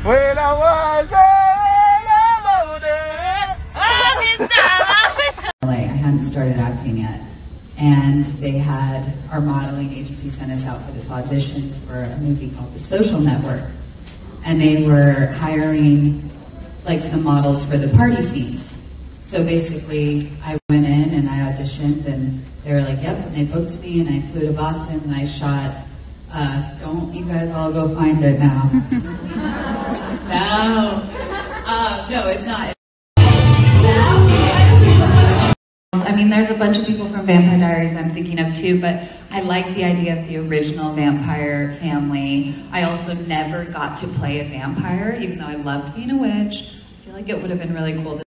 When I was I hadn't started acting yet, and they had our modeling agency sent us out for this audition for a movie called The Social Network, and they were hiring like some models for the party scenes. So basically I went in and I auditioned, and they were like, yep, and they booked me, and I flew to Boston and I shot don't you guys all go find it now. No, it's not. I mean, there's a bunch of people from Vampire Diaries I'm thinking of too, but I like the idea of the original vampire family. I also never got to play a vampire, even though I loved being a witch. I feel like it would have been really cool to